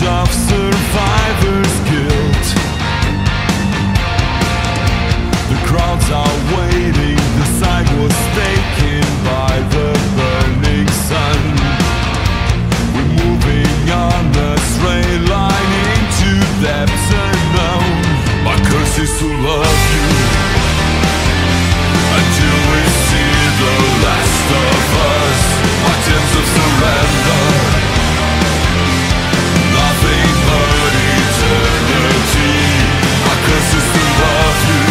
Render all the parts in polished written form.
of survivor's guilt. The crowds are waiting, the site was taken by the burning sun. We're moving on a straight line into depths unknown. My curse is to love you until we see the last of us. My attempts of surrender, nothing but eternity. My curse is to love you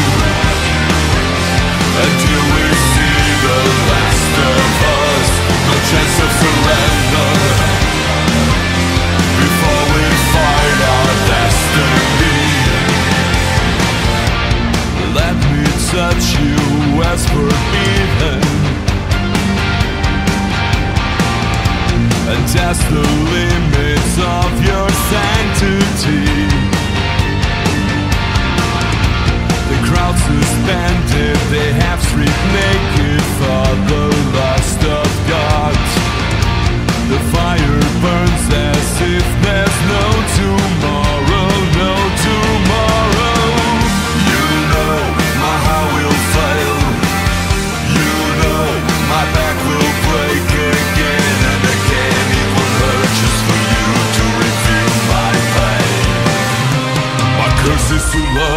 until we see the last of us. No chance of surrender before we find our destiny. Let me touch you as forbidden and test the limits of your sanctity. The crowd suspended, they have stripped naked for the lust of God. The fire burns as if there's no tomorrow, no tomorrow. You know my heart will fail. You know my back will break again and again. It will hurt just for you to reveal my pain. My curse is to love